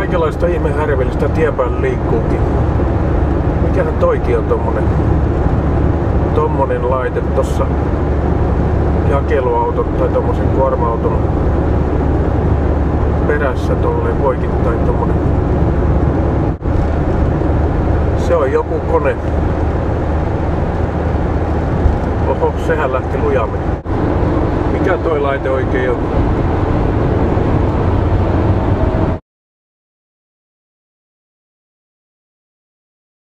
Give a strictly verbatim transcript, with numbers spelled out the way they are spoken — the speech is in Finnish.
Kaikenlaista ihmehärvellistä tien päällä liikkuukin. Mikähän toikin on tommonen, tommonen laite tossa jakeluauton tai tommosen kuorma-auton perässä tolleen poikittain tommonen. Se on joku kone. Oho, sehän lähti lujammin. Mikä toi laite oikein on?